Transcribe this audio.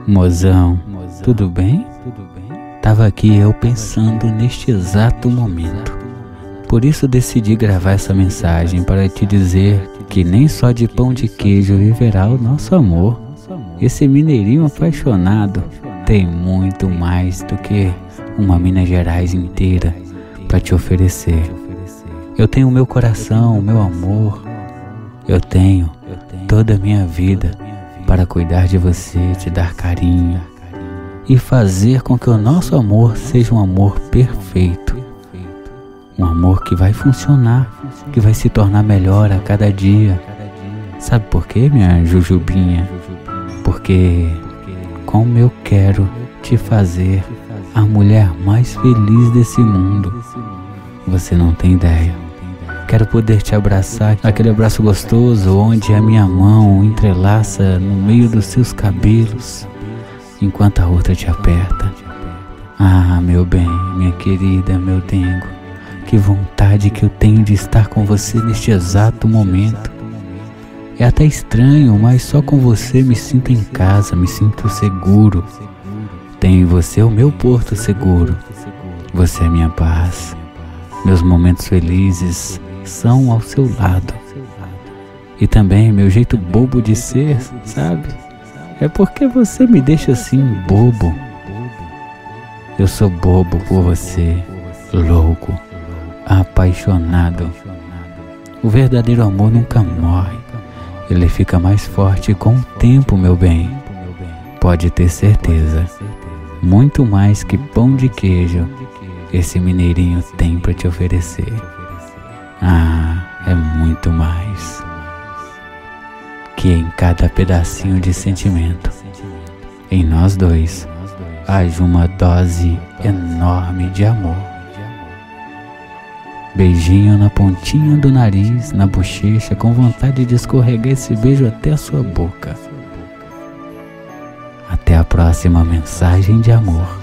Mozão, tudo bem? Tava aqui eu pensando neste exato momento. Por isso decidi gravar essa mensagem para te dizer que nem só de pão de queijo viverá o nosso amor. Esse mineirinho apaixonado tem muito mais do que uma Minas Gerais inteira para te oferecer. Eu tenho o meu coração, o meu amor. Eu tenho toda a minha vida para cuidar de você, te dar carinho e fazer com que o nosso amor seja um amor perfeito. Um amor que vai funcionar, que vai se tornar melhor a cada dia. Sabe por quê, minha Jujubinha? Porque como eu quero te fazer a mulher mais feliz desse mundo. Você não tem ideia. Quero poder te abraçar, aquele abraço gostoso onde a minha mão entrelaça no meio dos seus cabelos, enquanto a outra te aperta. Ah, meu bem, minha querida, meu dengo, que vontade que eu tenho de estar com você neste exato momento. É até estranho, mas só com você me sinto em casa, me sinto seguro. Tenho em você o meu porto seguro. Você é minha paz. Meus momentos felizes são ao seu lado. E também meu jeito bobo de ser, sabe? É porque você me deixa assim bobo. Eu sou bobo por você, louco, apaixonado. O verdadeiro amor nunca morre. Ele fica mais forte com o tempo, meu bem. Pode ter certeza. Muito mais que pão de queijo esse mineirinho tem para te oferecer. Ah, é muito mais que em cada pedacinho de sentimento. Em nós dois haja uma dose enorme de amor. Beijinho na pontinha do nariz, na bochecha, com vontade de escorregar esse beijo até a sua boca. Até a próxima mensagem de amor.